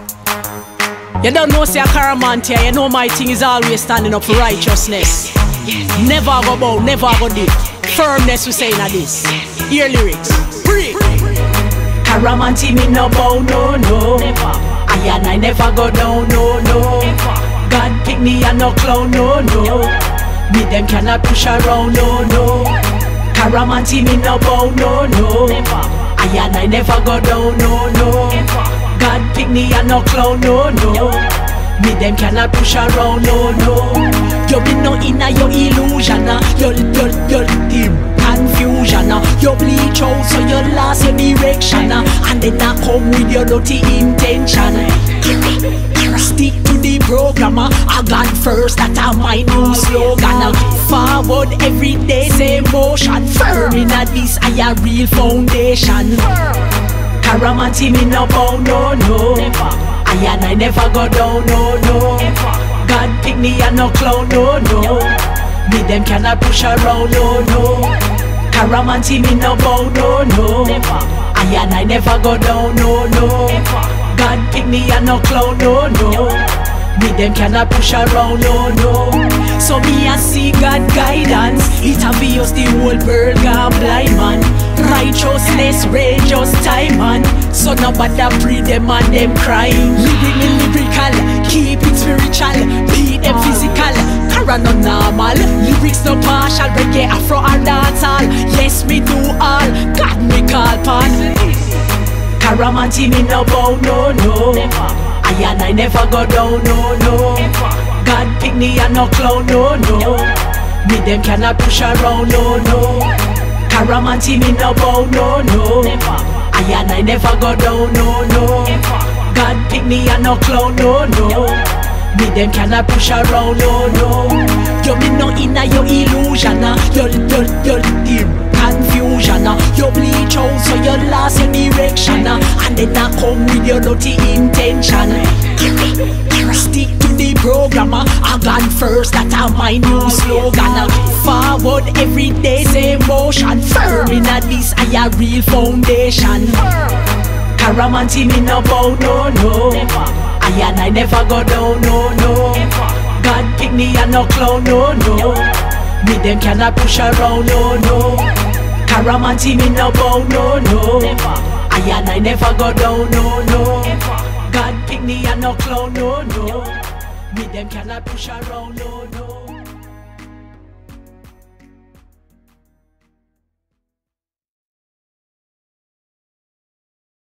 You don't know say a Caraman here, you know my thing is always standing up for righteousness. Never go bow, never go dip. Firmness we say in this. Hear lyrics. Breathe. Caraman team me no bow, no, no. I never go down, no, no. God pick me and no clown, no, no. Me them cannot push around, no, no. Caraman team me no bow, no, no. I never go down, no, no. God pick me and no clown, no, no. Me them cannot push around, no, no. You be no inna your illusion, your confusion. You bleach out so you lost your direction, and then I come with your dirty intention. Stick to the program, I got first, that are my new slogan. Forward every day, same motion. Firm in this, I a real foundation. Caraman team me no bow, no, no. I never go down, no, no. God pick me and no clown, no, no. Me them cannot push around, no, no. Caraman team me no bow, no, no. I never go down, no, no. God pick me and no clown, no, no. Me them cannot push around, no, no. So me a see God guidance. It obvious the whole world gone blind, man. Righteousness, righteous time, man. So nobody free them and them crying. Living me lyrical, keep it spiritual. Beat them physical, Cara no normal. Lyrics no partial, reggae, afro and dancehall. Yes, me do all, God me call pan. Caraman team me no bow, no, no. I never go down, no, no. God pick me and no clown, no, no. Me them cannot push around, no, no. Caraman team me no bow, no, no. I never go down, no, no. God pick me and no clown, no, no. Me them cannot push around, no, no. You me no inna your illusion, your confusion. You bleach out so you lost your direction, and then I come with your dirty intention. Stick to the program, I gone first, that are my new slogan. Forward every day, same motion. Firm in this, I a real foundation. Caraman team me no bow, no, no. I never go down, no, no. God pick me and no clown, no, no. Me them cannot push around, no, no. Caraman team me no bow, no, no. I never go down, no, no. God pick me and no clown, no, no. Me them cannot push around, no, no.